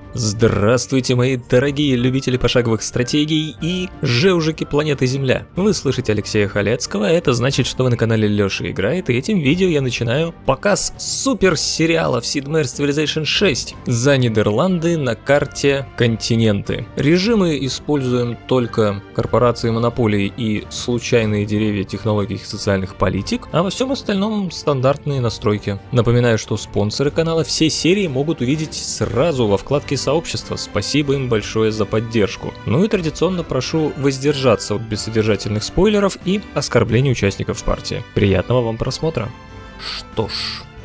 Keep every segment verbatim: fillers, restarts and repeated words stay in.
Здравствуйте, мои дорогие любители пошаговых стратегий и жеужики планеты Земля. Вы слышите Алексея Халецкого, это значит, что вы на канале Лёша Играет, и этим видео я начинаю показ супер сериала в Sid Meier's Civilization шесть за Нидерланды на карте континенты. Режимы используем только корпорации монополий и случайные деревья технологий и социальных политик, а во всем остальном стандартные настройки. Напоминаю, что спонсоры канала все серии могут увидеть сразу во вкладке сообщества. Спасибо им большое за поддержку. Ну и традиционно прошу воздержаться от бессодержательных спойлеров и оскорблений участников партии. Приятного вам просмотра. Что ж.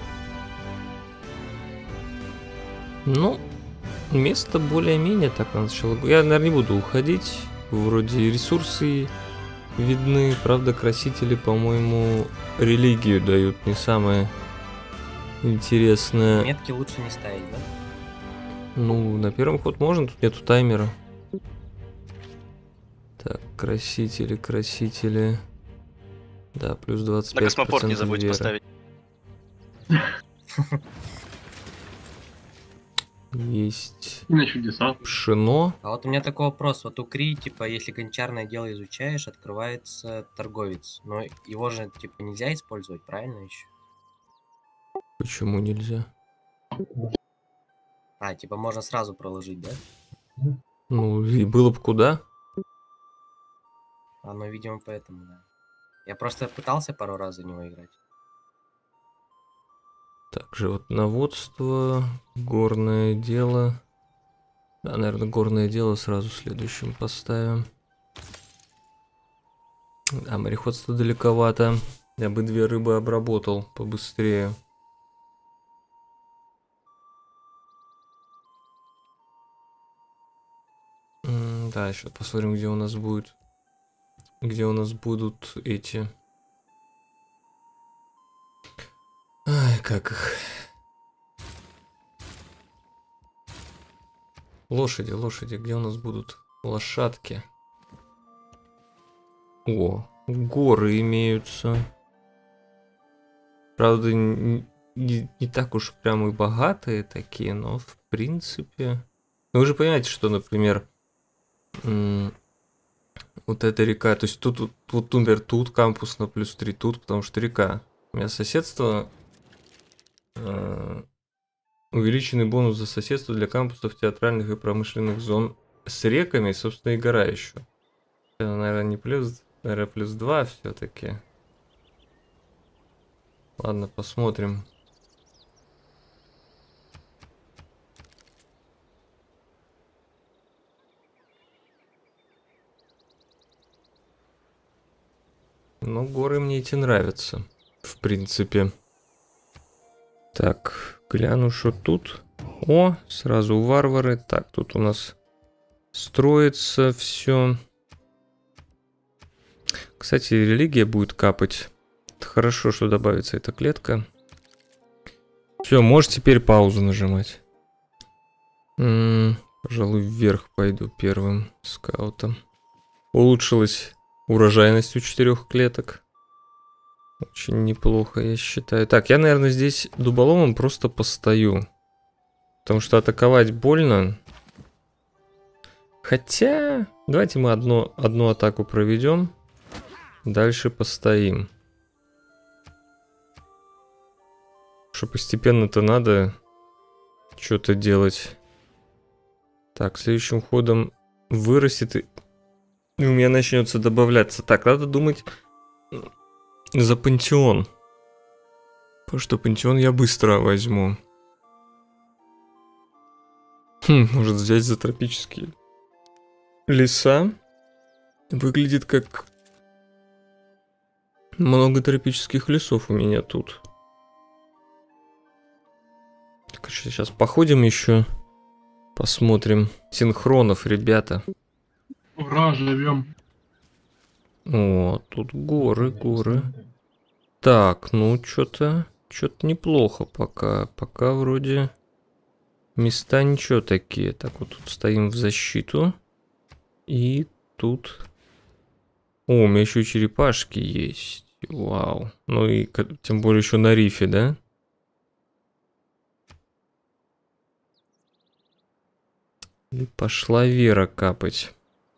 Ну, место более-менее так начало. Я, наверное, не буду уходить. Вроде ресурсы видны. Правда, красители, по-моему, религию дают не самое интересное. Метки лучше не ставить, да? Ну, на первый ход можно, тут нету таймера. Так, красители, красители. Да, плюс двадцать пять процентов. На космопорт не забудьте вера. поставить. Есть На чудеса. пшено. А вот у меня такой вопрос. Вот у Кри, типа, если гончарное дело изучаешь, открывается торговец. Но его же, типа, нельзя использовать, правильно еще? Почему нельзя? А, типа, можно сразу проложить, да? Ну, и было бы куда. А, ну, видимо, поэтому, да. Я просто пытался пару раз за него играть. Так, животноводство, горное дело. Да, наверное, горное дело сразу следующим поставим. А мореходство далековато. Я бы две рыбы обработал побыстрее. М, Да, сейчас посмотрим, где у нас будет. Где у нас будут эти. Ай, как их. Лошади, лошади, где у нас будут лошадки? О, горы имеются. Правда, не, не- не так уж прям и богатые такие, но в принципе... Ну, вы же понимаете, что, например, м, вот эта река, то есть тут, вот, вот, например, тут кампус на плюс три, тут, потому что река. У меня соседство... э, увеличенный бонус за соседство для кампусов театральных и промышленных зон с реками, собственно, и гора еще. Это, наверное, не плюс, наверное, плюс два все-таки. Ладно, посмотрим. Но горы мне эти нравятся, в принципе. Так, гляну, что тут. О, сразу варвары. Так, тут у нас строится все. Кстати, религия будет капать. Это хорошо, что добавится эта клетка. Все, можешь теперь паузу нажимать. М-м, пожалуй, вверх пойду первым скаутом. Улучшилась урожайность у четырех клеток. Очень неплохо, я считаю. Так, я, наверное, здесь дуболомом просто постою. Потому что атаковать больно. Хотя, давайте мы одно, одну атаку проведем. Дальше постоим. Что постепенно-то надо что-то делать. Так, следующим ходом вырастет и... и у меня начнется добавляться. Так, надо думать за пантеон. Потому что пантеон я быстро возьму. Хм, может взять за тропические леса. Выглядит как много тропических лесов у меня тут. Так, сейчас походим еще. Посмотрим. Синхронов, ребята. Ура, живем. О, тут горы, горы. Так, ну что-то, что-то неплохо пока. Пока вроде места ничего такие. Так, вот тут стоим в защиту. И тут... О, у меня еще и черепашки есть. Вау. Ну и тем более еще на рифе, да? И пошла вера капать.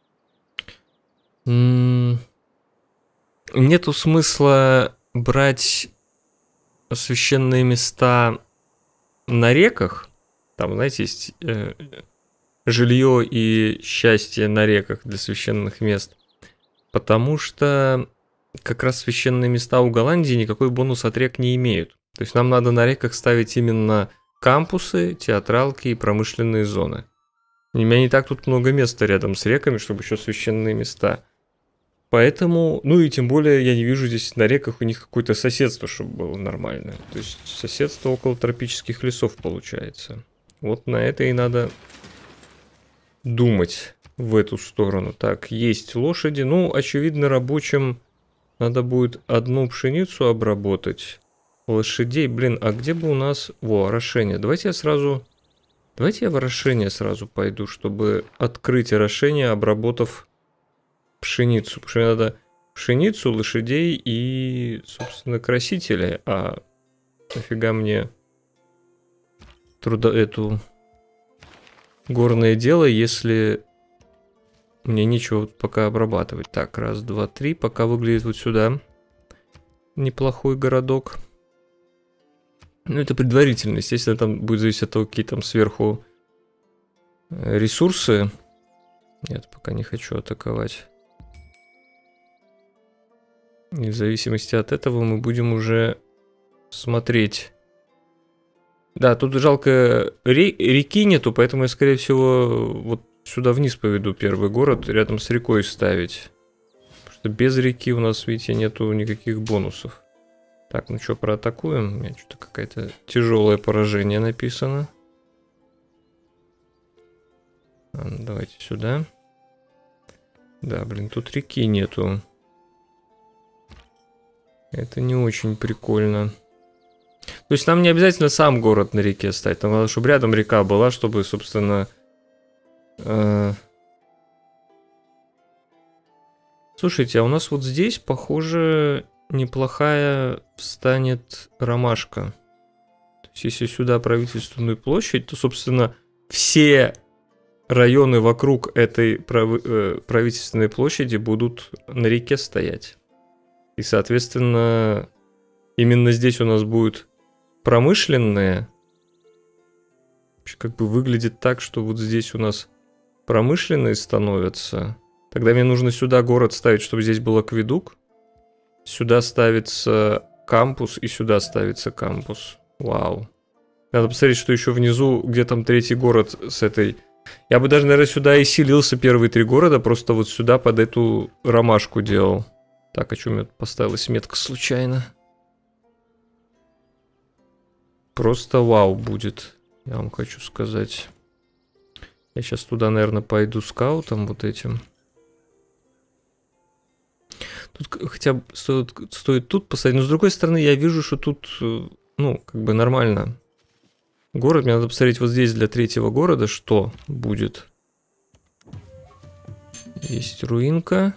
М-м- Нету смысла брать священные места на реках. Там, знаете, есть э, жилье и счастье на реках для священных мест. Потому что как раз священные места у Голландии никакой бонус от рек не имеют. То есть нам надо на реках ставить именно кампусы, театралки и промышленные зоны. У меня не так тут много места рядом с реками, чтобы еще священные места. Поэтому, ну и тем более я не вижу здесь на реках у них какое-то соседство, чтобы было нормальное. То есть соседство около тропических лесов получается. Вот на это и надо думать в эту сторону. Так, есть лошади. Ну, очевидно, рабочим надо будет одну пшеницу обработать. Лошадей, блин, а где бы у нас... Во, орошение. Давайте я сразу... Давайте я в орошение сразу пойду, чтобы открыть орошение, обработав пшеницу. Потому что мне надо пшеницу, лошадей и, собственно, красители. А нафига мне трудо... эту... горное дело, если мне нечего пока обрабатывать. Так, раз, два, три. Пока выглядит вот сюда неплохой городок. Ну, это предварительно. Естественно, там будет зависеть от того, какие там сверху ресурсы. Нет, пока не хочу атаковать. И в зависимости от этого мы будем уже смотреть. Да, тут жалко реки нету, поэтому я, скорее всего, вот сюда вниз поведу первый город, рядом с рекой ставить. Потому что без реки у нас, видите, нету никаких бонусов. Так, ну что, проатакуем? У меня что-то какое-то тяжелое поражение написано. А, ну, давайте сюда. Да, блин, тут реки нету. Это не очень прикольно. То есть нам не обязательно сам город на реке ставить. Нам надо, чтобы рядом река была, чтобы, собственно... Э... Слушайте, а у нас вот здесь, похоже, неплохая станет ромашка. То есть если сюда правительственную площадь, то, собственно, все районы вокруг этой прав... э, правительственной площади будут на реке стоять. И, соответственно, именно здесь у нас будет промышленные. Как бы выглядит так, что вот здесь у нас промышленные становятся. Тогда мне нужно сюда город ставить, чтобы здесь был акведук. Сюда ставится кампус и сюда ставится кампус. Вау. Надо посмотреть, что еще внизу, где там третий город с этой... Я бы даже, наверное, сюда и селился первые три города, просто вот сюда под эту ромашку делал. Так, а что у меня поставилась метка случайно? Просто вау будет, я вам хочу сказать. Я сейчас туда, наверное, пойду скаутом вот этим. Тут хотя бы стоит, стоит тут посадить. Но с другой стороны, я вижу, что тут, ну, как бы нормально. Город, мне надо посмотреть вот здесь для третьего города, что будет. Есть руинка.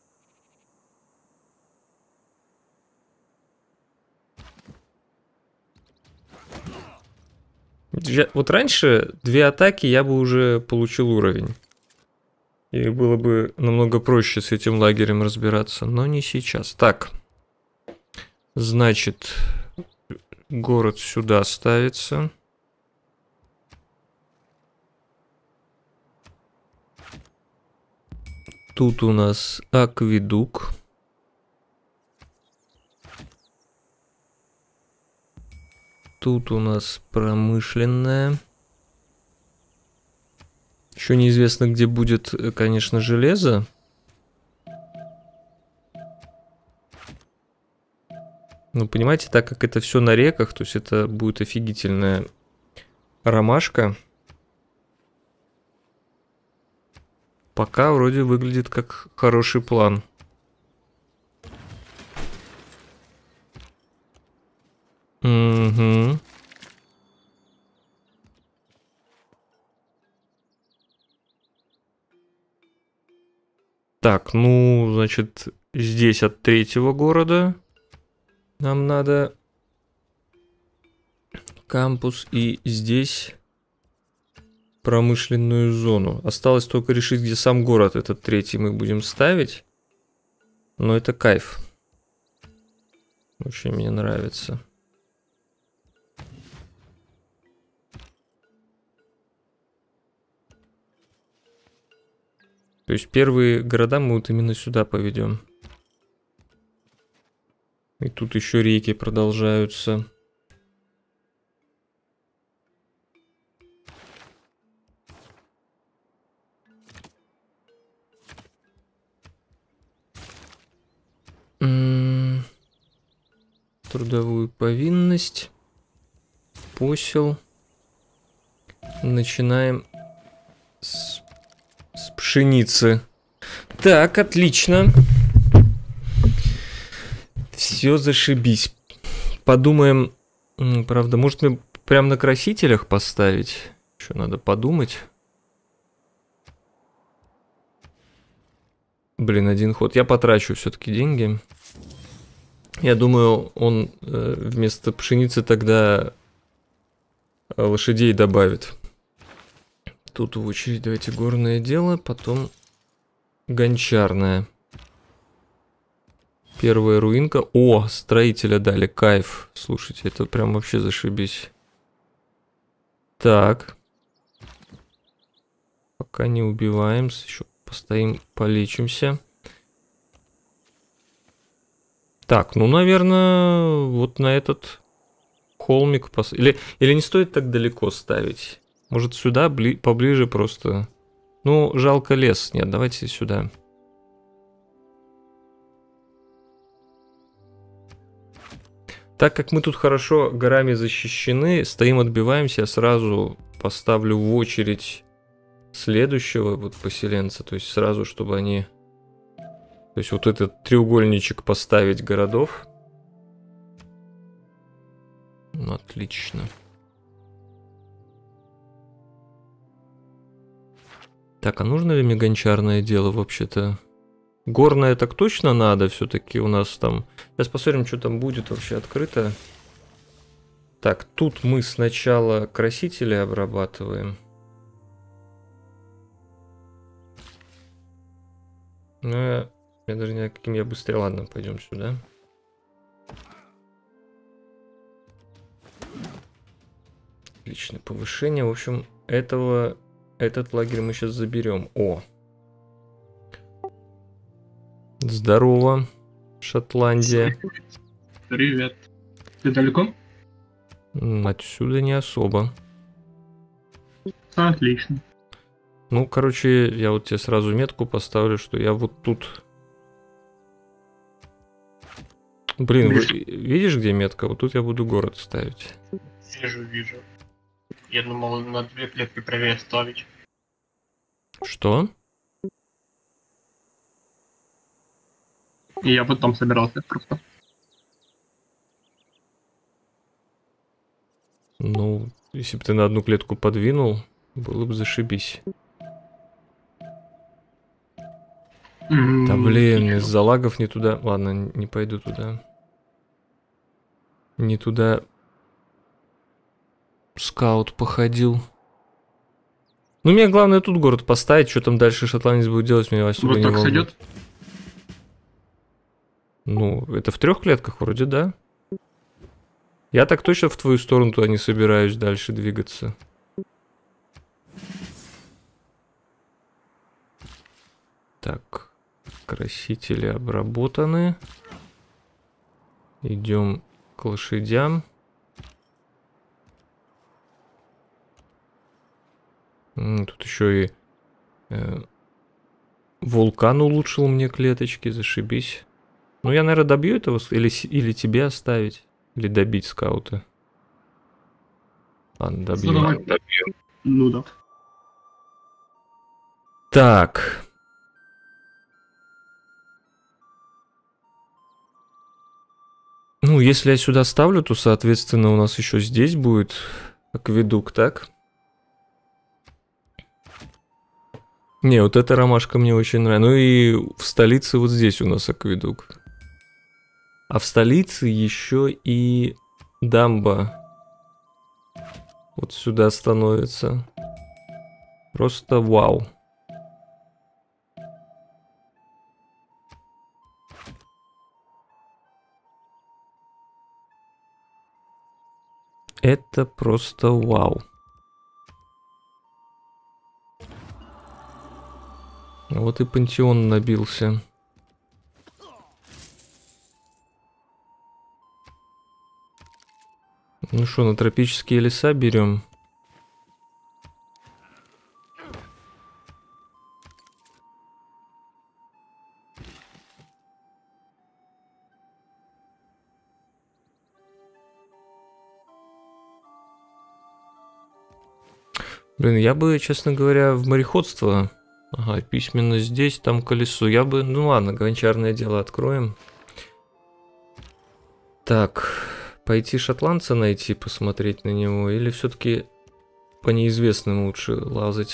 Вот раньше две атаки я бы уже получил уровень. И было бы намного проще с этим лагерем разбираться, но не сейчас. Так, значит, город сюда ставится. Тут у нас акведук. Тут у нас промышленная. Еще неизвестно, где будет, конечно, железо. Ну, понимаете, так как это все на реках, то есть это будет офигительная ромашка. Пока вроде выглядит как хороший план. Угу. Так, ну, значит, здесь от третьего города нам надо кампус, и здесь промышленную зону. Осталось только решить, где сам город этот третий мы будем ставить. Но это кайф. Очень мне нравится. То есть первые города мы вот именно сюда поведем. И тут еще реки продолжаются. М-м- трудовую повинность. Посел. Начинаем с, с пшеницы. Так, отлично. Все зашибись. Подумаем. Правда, может мне прям на красителях поставить? Еще надо подумать. Блин, один ход. Я потрачу все-таки деньги. Я думаю, он э, вместо пшеницы тогда лошадей добавит. Тут в очередь давайте горное дело, потом гончарное. Первая руинка. О, строителя дали, кайф. Слушайте, это прям вообще зашибись. Так. Пока не убиваемся, еще постоим, полечимся. Так, ну, наверное, вот на этот холмик... Пос... Или, или не стоит так далеко ставить? Может, сюда, бли... поближе просто? Ну, жалко лес. Нет, давайте сюда. Так как мы тут хорошо горами защищены, стоим, отбиваемся, я сразу поставлю в очередь следующего вот поселенца. То есть сразу, чтобы они... То есть вот этот треугольничек поставить городов. Ну, отлично. Так, а нужно ли мне гончарное дело вообще-то? Горное так точно надо все-таки у нас там. Сейчас посмотрим, что там будет вообще открыто. Так, тут мы сначала красители обрабатываем. Ну, я, я даже не знаю, каким я быстрее. Ладно, пойдем сюда. Отличное повышение. В общем, этого, этот лагерь мы сейчас заберем. О! Здорово, Шотландия. Привет. Ты далеко? Отсюда не особо. Отлично. Ну, короче, я вот тебе сразу метку поставлю, что я вот тут. Блин, вы, видишь, где метка? Вот тут я буду город ставить. Вижу, вижу. Я думал, на две клетки правее ставить. Что? И я потом собирался просто. Ну, если бы ты на одну клетку подвинул, было бы зашибись. Mm-hmm. Да блин, из-за лагов не туда. Ладно, не пойду туда. Не туда. Скаут походил. Ну, мне главное тут город поставить. Что там дальше шотландец будет делать, меня особо Вот не так волнует. сойдет? Ну, это в трех клетках вроде, да? Я так точно в твою сторону туда не собираюсь дальше двигаться. Так, красители обработаны. Идем к лошадям. Тут еще и э, вулкан улучшил мне клеточки, зашибись. Ну, я, наверное, добью этого, или, или тебе оставить, или добить скаута. Ладно, добью. Ну, добью. Ну да. Так. Ну, если я сюда ставлю, то, соответственно, у нас еще здесь будет акведук, так? Не, вот эта ромашка мне очень нравится. Ну и в столице вот здесь у нас акведук. А в столице еще и дамба вот сюда становится. Просто вау. Это просто вау. Вот и пантеон набился. Ну что, на тропические леса берем? Блин, я бы, честно говоря, в мореходство. Ага, письменно здесь, там колесо. Я бы, ну ладно, гончарное дело откроем. Так, пойти шотландца найти, посмотреть на него, или все-таки по неизвестным лучше лазать?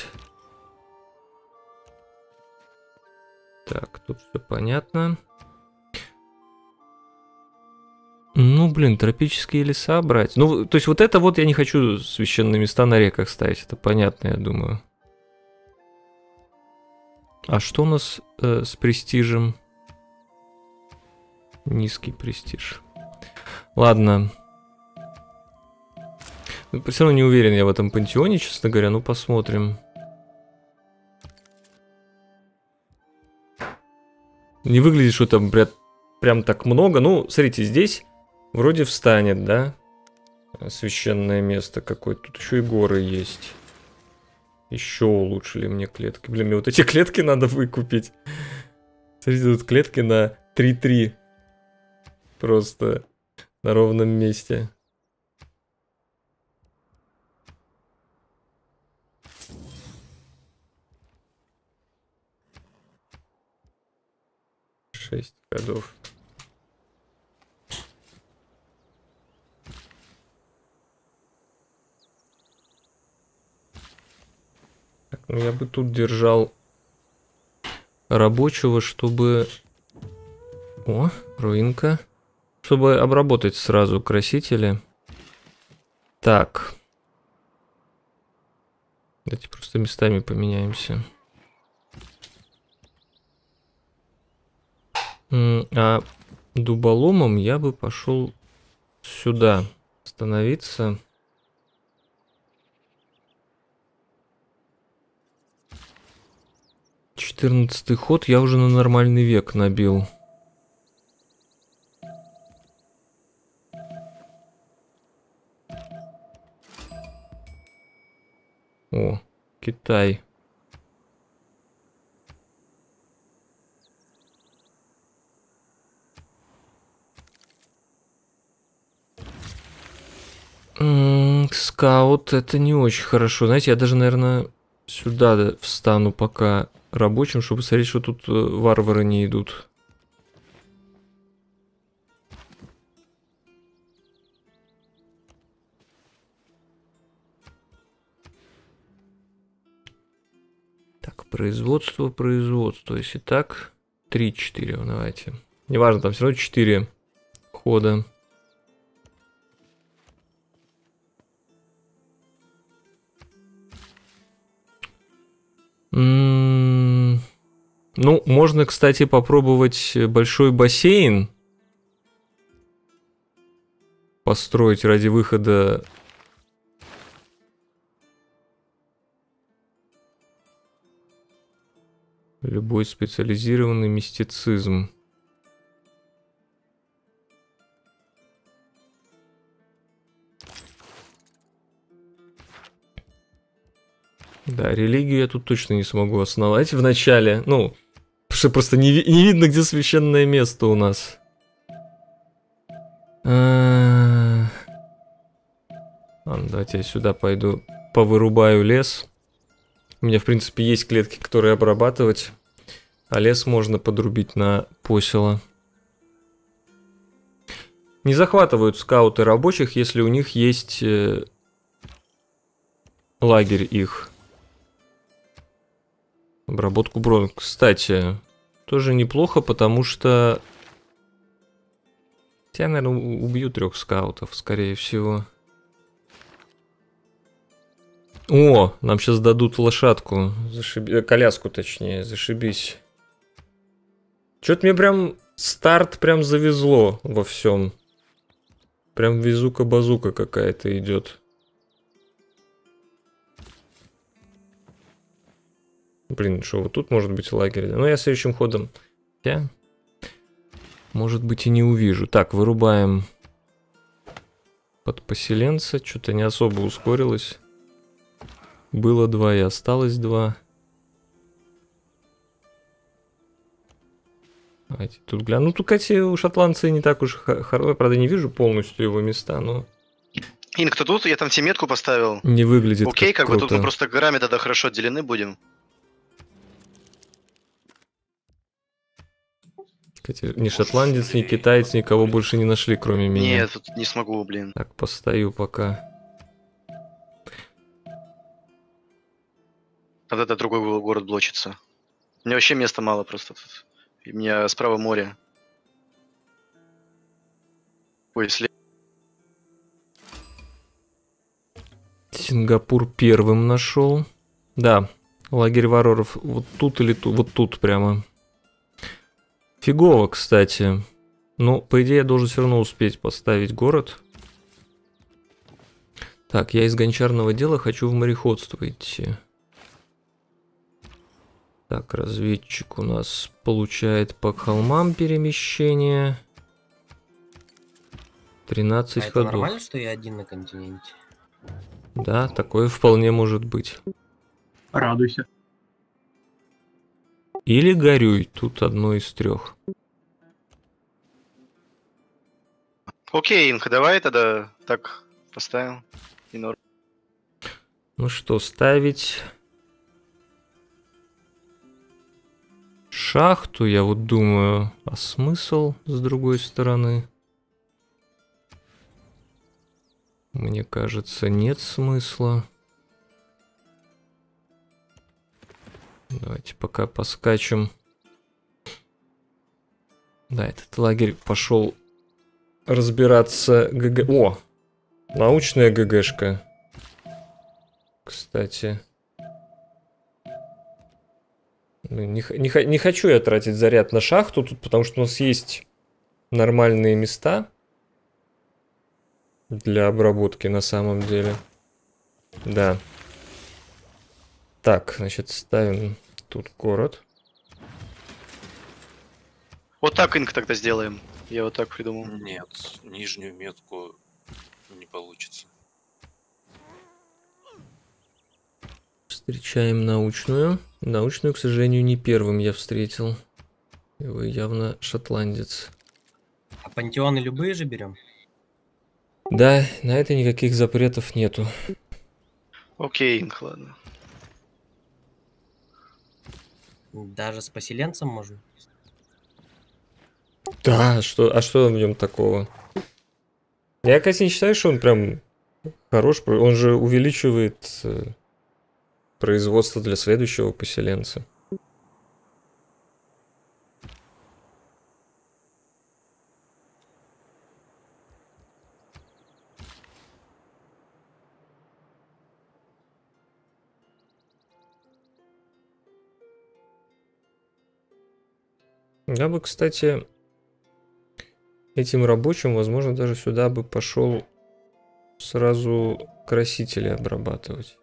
Так, тут все понятно. Ну, блин, тропические леса брать. Ну, то есть вот это вот я не хочу священные места на реках ставить, это понятно, я думаю. А что у нас э, с престижем? Низкий престиж. Ладно. Все равно не уверен я в этом пантеоне, честно говоря. Ну, посмотрим. Не выглядит, что там прям, прям так много. Ну, смотрите, здесь вроде встанет, да? Священное место какое-то. Тут еще и горы есть. Еще улучшили мне клетки. Блин, мне вот эти клетки надо выкупить. Смотрите, тут клетки на три-три. Просто на ровном месте. Шесть ходов. Так, ну я бы тут держал рабочего, чтобы... О, руинка. Чтобы обработать сразу красители. Так. Давайте просто местами поменяемся. А дуболомом я бы пошел сюда становиться. четырнадцатый ход я уже на нормальный век набил. О, Китай. М-м, скаут, это не очень хорошо. Знаете, я даже, наверное, сюда встану пока рабочим, чтобы смотреть, что тут варвары не идут. Так, производство, производство. Если так, три-четыре, давайте. Неважно, там все равно четыре хода. М-м-м. Ну, можно, кстати, попробовать большой бассейн построить ради выхода. Любой специализированный мистицизм. Да, религию я тут точно не смогу основать в начале. Ну, потому что просто не, ви не видно, где священное место у нас. Ладно, давайте я сюда пойду повырубаю лес. У меня, в принципе, есть клетки, которые обрабатывать. А лес можно подрубить на посело. Не захватывают скауты рабочих, если у них есть э, лагерь их. Обработку бронз. Кстати, тоже неплохо, потому что... Я, наверное, убью трех скаутов, скорее всего. О, нам сейчас дадут лошадку. Зашиби... Коляску, точнее, зашибись. Чё-то мне прям старт прям завезло во всем. Прям везука-базука какая-то идет. Блин, что, вот тут может быть лагерь? Ну, я следующим ходом... Я... Может быть, и не увижу. Так, вырубаем под поселенца. Что-то не особо ускорилось. Было два и осталось два. Давайте тут гляну. Ну, тут, кстати, у шотландца не так уж хорошо. Правда, не вижу полностью его места, но... Инк, кто тут? Я там тебе метку поставил. Не выглядит Окей, как как бы тут круто. мы просто горами тогда хорошо отделены будем. Кстати, ни шотландец, ни китаец никого больше не нашли, кроме меня. Нет, тут не смогу, блин. Так, постою пока. Вот это другой город блочится. Мне вообще места мало просто тут. И у меня справа море. Ой, слева. Сингапур первым нашел. Да, лагерь варваров вот тут или тут, вот тут прямо. Фигово, кстати. Но, по идее, я должен все равно успеть поставить город. Так, я из гончарного дела хочу в мореходство идти. Так, разведчик у нас получает по холмам перемещение. тринадцать А это ходов. нормально, что я один на континенте? Да, такое вполне может быть. Радуйся. Или горюй, тут одно из трех. Окей, Инк, давай тогда так поставим. И норм. Ну что, ставить шахту, я вот думаю, а смысл с другой стороны? Мне кажется, нет смысла. Давайте пока поскачем. Да, этот лагерь пошел разбираться ГГ... О! Научная ГГшка. Кстати. Не, не, не хочу я тратить заряд на шахту тут, потому что у нас есть нормальные места для обработки на самом деле. Да. Так, значит, ставим тут город. Вот так, Инк, тогда сделаем. Я вот так придумал. Нет, нижнюю метку не получится. Встречаем научную. Научную, к сожалению, не первым я встретил. Его явно шотландец. А пантеоны любые же берем? Да, на это никаких запретов нету. Окей, Инк, ладно. Даже с поселенцем можно? Да, что, а что в нем такого? Я, конечно, не считаю, что он прям хорош. Он же увеличивает э, производство для следующего поселенца. Я бы, кстати, этим рабочим, возможно, даже сюда бы пошел сразу красители обрабатывать.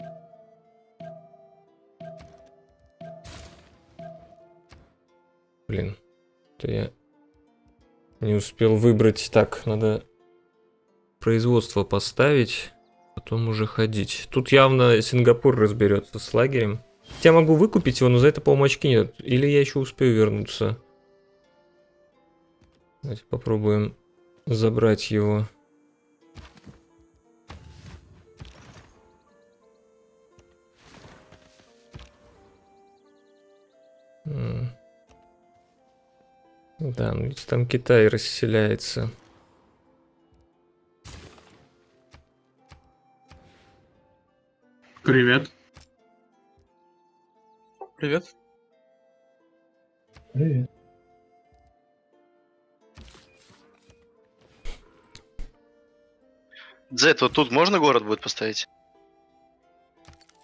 Блин, то я не успел выбрать. Так, надо производство поставить, потом уже ходить. Тут явно Сингапур разберется с лагерем. Я могу выкупить его, но за это, по-моему, очки нет. Или я еще успею вернуться. Давайте попробуем забрать его. Да, ну ведь там Китай расселяется. Привет. Привет. Привет. Дзет, вот тут можно город будет поставить?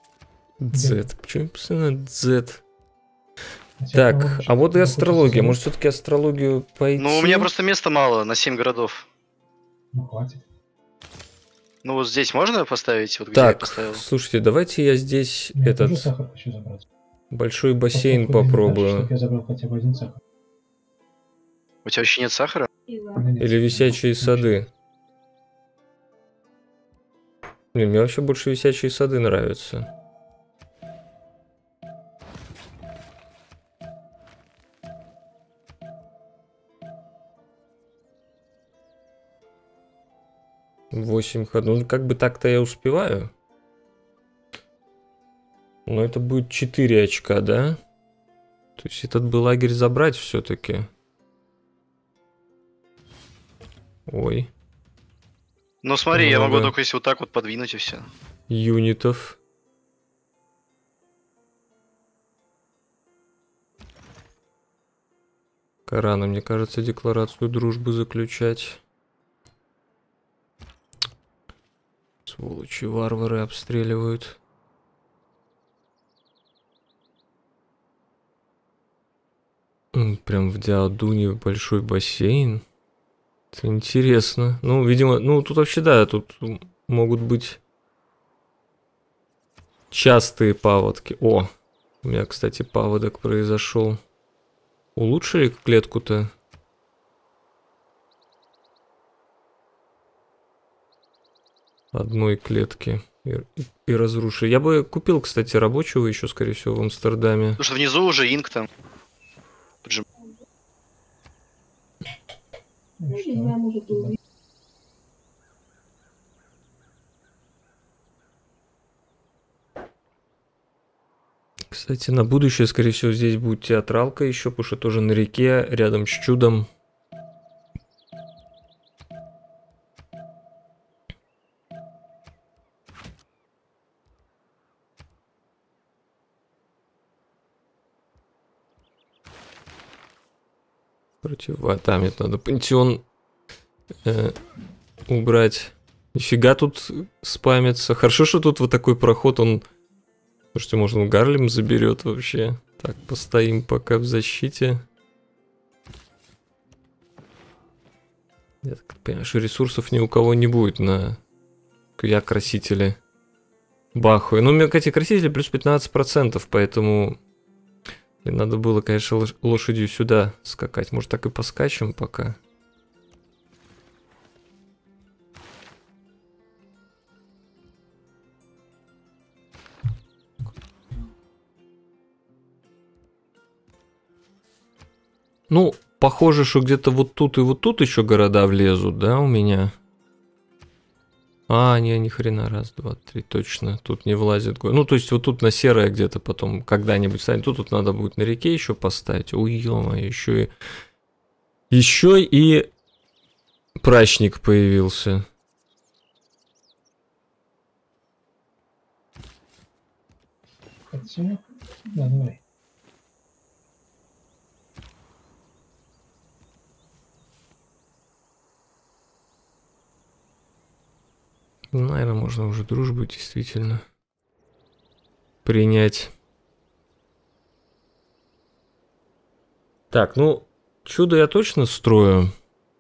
Z. Почему постоянно Z? Так, а вот и астрология. Может, все-таки астрологию пойти? Ну, у меня просто места мало на семь городов. Ну, хватит. Ну, вот здесь можно поставить? Вот где я Так, поставил? слушайте, давайте я здесь Я тоже этот сахар хочу забрать. большой бассейн Просто в инвентарь, попробую. чтоб я забрал хотя бы один сахар. У тебя вообще нет сахара? Или висячие сады. Не, мне вообще больше висячие сады нравятся. Восемь ходов. Ну, как бы так-то я успеваю. Но это будет четыре очка, да? То есть этот бы лагерь забрать все-таки. Ой. Ну, смотри, я могу Много. только если вот так вот подвинуть и все. Юнитов. Рано, мне кажется, декларацию дружбы заключать. Сволочи, варвары обстреливают. М, Прям в Диадуне большой бассейн. Это интересно. Ну, видимо, ну тут вообще да, тут могут быть частые паводки. О, у меня, кстати, паводок произошел. Улучшили клетку-то? Одной клетки. И, и разрушили. Я бы купил, кстати, рабочего еще, скорее всего, в Амстердаме. Потому что внизу уже инк там. Ну, что? Кстати, на будущее, скорее всего, здесь будет театралка еще, потому что тоже на реке, рядом с чудом. Против... А, там это надо пантеон э, убрать. Нифига тут спамится. Хорошо, что тут вот такой проход, он... Слушайте, может, он Гарлем заберет вообще. Так, постоим пока в защите. Я так понимаю, что ресурсов ни у кого не будет на... Я красители бахаю. Ну, у меня, кстати, красители плюс пятнадцать процентов, поэтому... И надо было, конечно, лош- лошадью сюда скакать. Может, так и поскачем пока. Ну, похоже, что где-то вот тут и вот тут еще города влезут, да, у меня? А, не, ни хрена, раз, два, три, точно, тут не влазит. го- Ну, то есть вот тут на серое где-то потом когда-нибудь станет. Тут, тут надо будет на реке еще поставить. Ой, ё-моё, еще и... Еще и прачник появился. Хотя... Да, давай. Наверное, можно уже дружбу действительно принять. Так, ну, чудо я точно строю.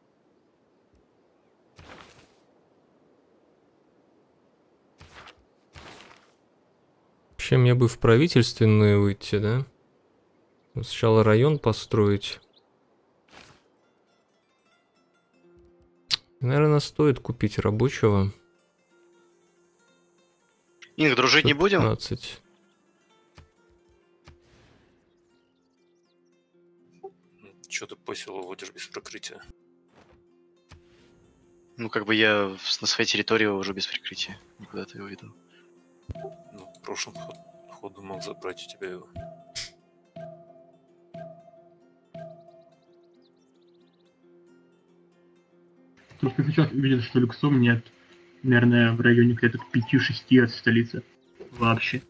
Вообще, мне бы в правительственные выйти, да? Сначала район построить. Наверное, стоит купить рабочего. Инк, дружить не будем? пятнадцать. Что ты по селу водишь без прикрытия? Ну, как бы я в- на своей территории уже без прикрытия. Никуда ты его веду. Ну, в прошлом ход- ходу мог забрать у тебя его. Только сейчас видят, что люксом нет. Наверное, в районе клеток пяти-шести от столицы. Вообще.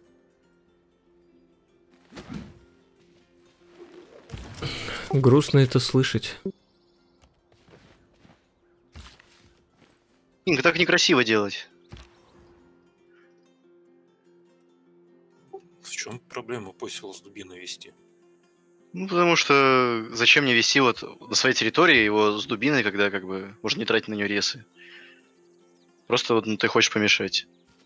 Грустно это слышать. Инк, так некрасиво делать. В чем проблема посел с дубиной вести? Ну, потому что зачем мне вести вот на своей территории его с дубиной, когда как бы можно не тратить на нее ресы. Просто вот ну, ты хочешь помешать.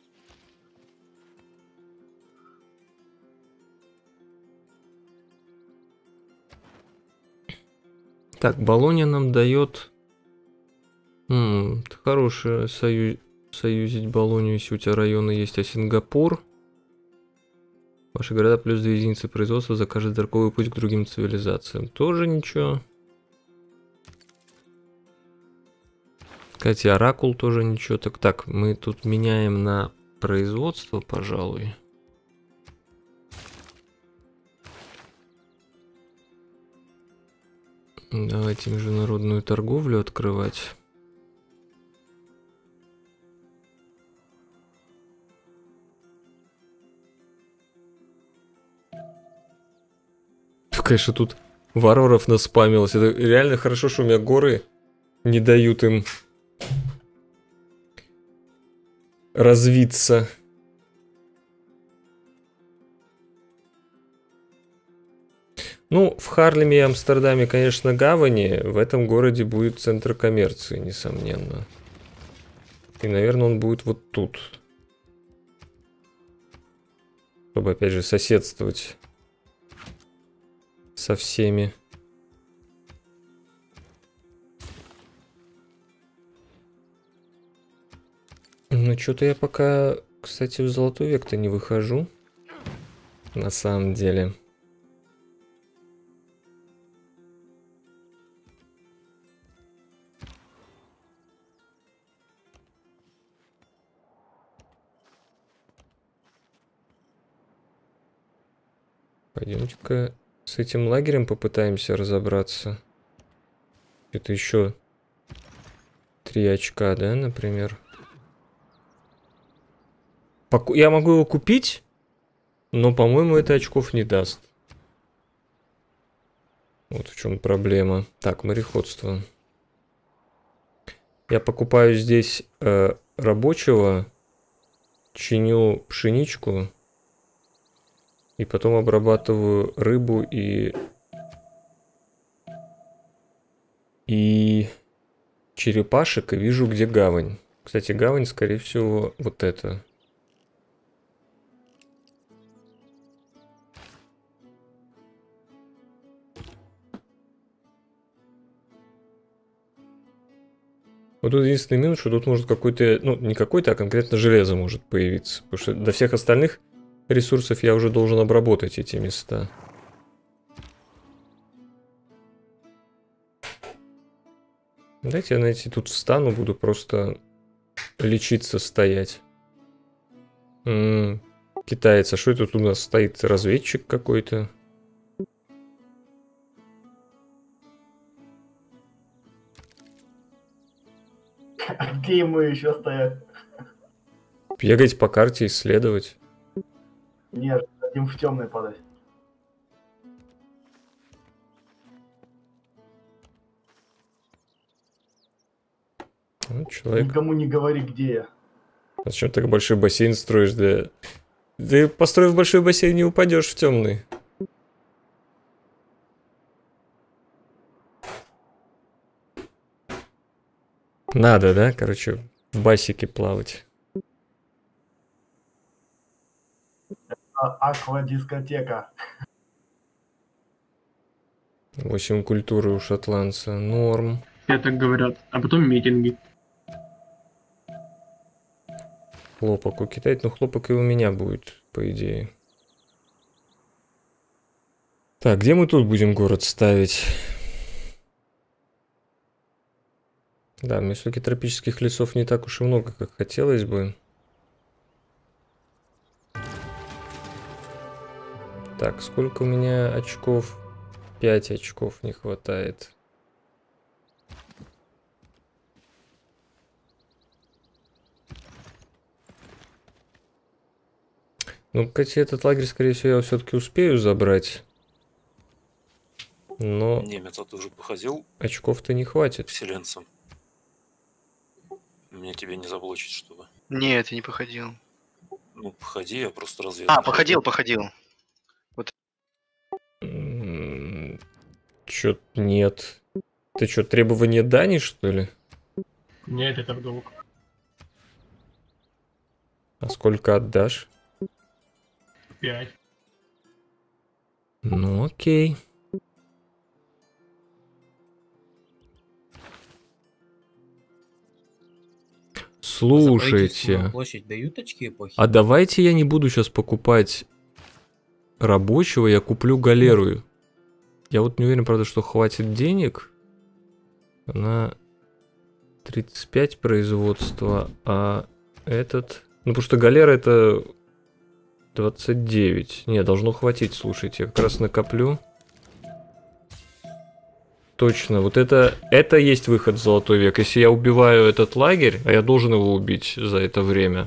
Так, Болонья нам дает... М, это хорошее сою... союзить Болонью, если у тебя районы есть, а Сингапур... Ваши города плюс две единицы производства за каждый торговый путь к другим цивилизациям. Тоже ничего. Кстати, Оракул тоже ничего. Так, так, мы тут меняем на производство, пожалуй. Давайте международную торговлю открывать. Конечно, тут варваров наспамилось. Это реально хорошо, что у меня горы не дают им развиться. Ну, в Харлеме и Амстердаме, конечно, гавани. В этом городе будет центр коммерции, несомненно. И, наверное, он будет вот тут. Чтобы, опять же, соседствовать со всеми. Ну, что-то я пока, кстати, в Золотой век-то не выхожу. На самом деле. Пойдемте-ка с этим лагерем попытаемся разобраться. Это еще три очка, да, например? Поку- Я могу его купить, но, по-моему, это очков не даст. Вот в чем проблема. Так, мореходство. Я покупаю здесь э, рабочего, чиню пшеничку. И потом обрабатываю рыбу и... И... черепашек, и вижу, где гавань. Кстати, гавань, скорее всего, вот это. Вот тут единственный минус, что тут может какой-то... Ну, не какой-то, а конкретно железо может появиться. Потому что до всех остальных ресурсов я уже должен обработать эти места. Дайте я, знаете, тут встану, буду просто лечиться стоять. М-м, китаец, а что это тут у нас стоит? Разведчик какой-то? А где ему еще стоять? Бегать по карте, исследовать. Нет, им в темный падать. Ну, человек... Никому не говори, где я. А зачем так большой бассейн строишь? Да... Ты, построив большой бассейн, не упадешь в темный. Надо, да? Короче, в басике плавать. А- Аквадискотека. Восемь культуры у шотландца. Норм. Все так говорят. А потом митинги. Хлопок у китайцев. Ну, хлопок и у меня будет, по идее. Так, где мы тут будем город ставить? Да, мне все-таки тропических лесов не так уж и много, как хотелось бы. Так, сколько у меня очков? пять очков не хватает. Ну, кстати, этот лагерь, скорее всего, я все-таки успею забрать. Но Немец тоже походил очков-то не хватит. вселенцем. Мне тебе не заблочить, чтобы. Нет, я не походил. Ну, походи, я просто разведку. А, походил, походил. Чё нет. Ты чё, требование дани, что ли? Нет, это в долг. А сколько отдашь? Пять. Ну окей. За правительственную Слушайте, площадь дают очки эпохи? а давайте я не буду сейчас покупать рабочего, я куплю галеру. Я вот не уверен, правда, что хватит денег. Она тридцать пять производства, а этот... Ну, потому что галера это двадцать девять. Не, должно хватить, слушайте, я как раз накоплю. Точно, вот это, это есть выход в Золотой век. Если я убиваю этот лагерь, а я должен его убить за это время,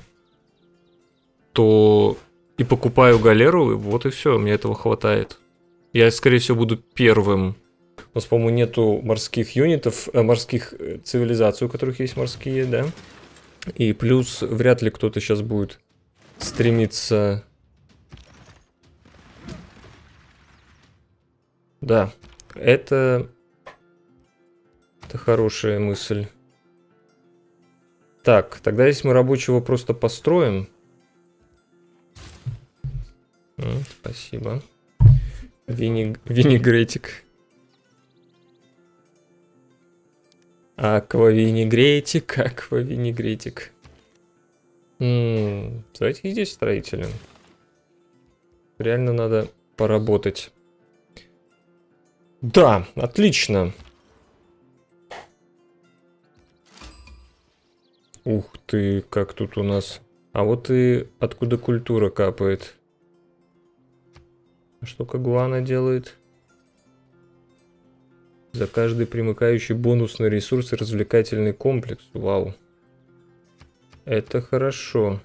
то и покупаю галеру, вот и все, мне этого хватает. Я, скорее всего, буду первым. У нас, по-моему, нету морских юнитов, э, морских цивилизаций, у которых есть морские, да? И плюс вряд ли кто-то сейчас будет стремиться... Да, это... Это хорошая мысль. Так, тогда если мы рабочего просто построим... М, спасибо. Винег... Винегретик. Аквавинегретик, аквавинегретик. М-м, давайте здесь строителем. Реально надо поработать. Да, отлично. Ух ты, как тут у нас. А вот и откуда культура капает. А что Кагуана делает? За каждый примыкающий бонусный ресурс и развлекательный комплекс. Вау. Это хорошо.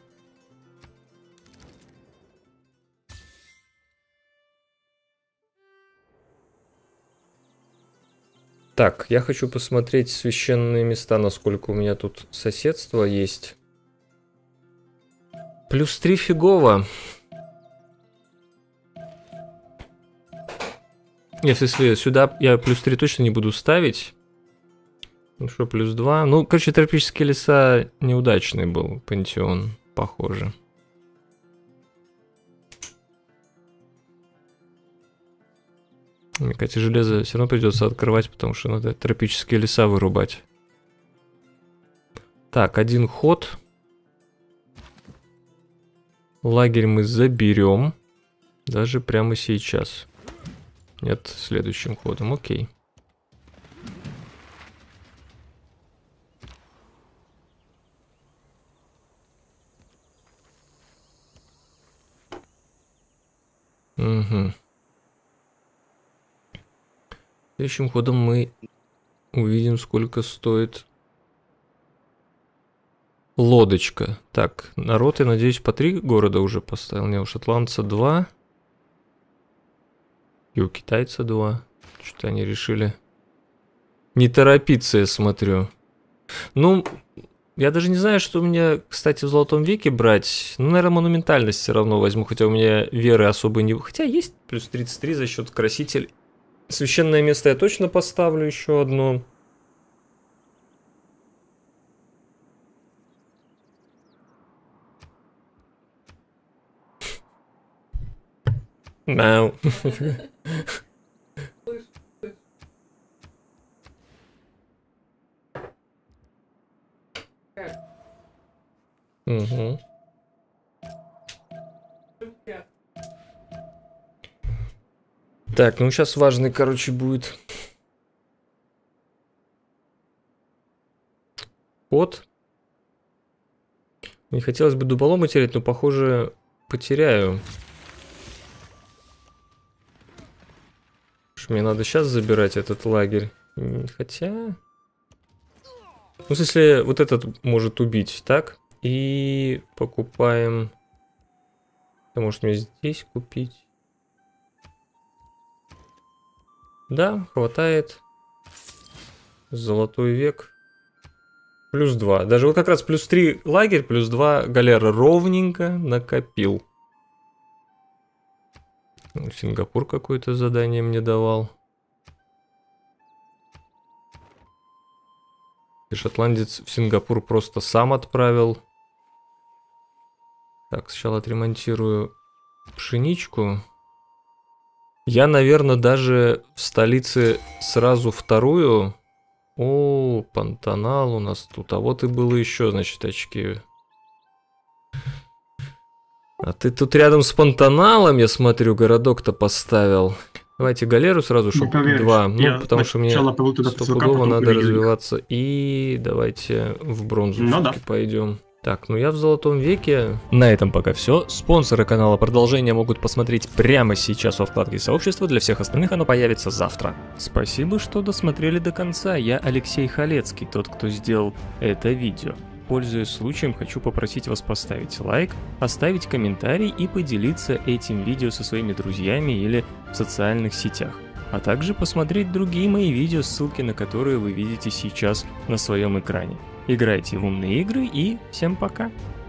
Так, я хочу посмотреть священные места, насколько у меня тут соседство есть. Плюс три фигово. Если сюда я плюс три точно не буду ставить. Ну что, плюс два. Ну, короче, тропические леса неудачный был пантеон, похоже. Мне кажется, железо все равно придется открывать, потому что надо тропические леса вырубать. Так, один ход. Лагерь мы заберем. Даже прямо сейчас. Нет, следующим ходом, окей. Угу. Следующим ходом мы увидим, сколько стоит лодочка. Так, народ, я надеюсь, по три города уже поставил. Не, у шотландца два. И у китайца два. Что-то они решили не торопиться, я смотрю. Ну, я даже не знаю, что у меня, кстати, в Золотом веке брать. Ну, наверное, монументальность все равно возьму, хотя у меня веры особо не... Хотя есть плюс тридцать три за счет красителей. Священное место я точно поставлю еще одно. Мяу. Угу. Так, ну сейчас важный, короче, будет ход. Не хотелось бы дуболома терять, но, похоже, потеряю. Мне надо сейчас забирать этот лагерь. Хотя... Ну, в смысле, вот этот может убить, так? И покупаем... А может мне здесь купить? Да, хватает. Золотой век. Плюс два. Даже вот как раз плюс три лагерь, плюс два галера ровненько накопил. Ну, Сингапур какое-то задание мне давал. И шотландец в Сингапур просто сам отправил. Так, сначала отремонтирую пшеничку. Я, наверное, даже в столице сразу вторую. О, Пантанал у нас тут. А вот и было еще, значит, очки. А ты тут рядом с Пантаналом, я смотрю, городок-то поставил. Давайте галеру сразу, чтобы два. Ну, Я потому что мне стопудово надо развиваться. И давайте в бронзу ну, да. пойдем. Так, ну я в золотом веке. На этом пока все. Спонсоры канала продолжения могут посмотреть прямо сейчас во вкладке сообщества. Для всех остальных оно появится завтра. Спасибо, что досмотрели до конца. Я Алексей Халецкий, тот, кто сделал это видео. Пользуясь случаем, хочу попросить вас поставить лайк, оставить комментарий и поделиться этим видео со своими друзьями или в социальных сетях. А также посмотреть другие мои видео, ссылки на которые вы видите сейчас на своем экране. Играйте в умные игры и всем пока!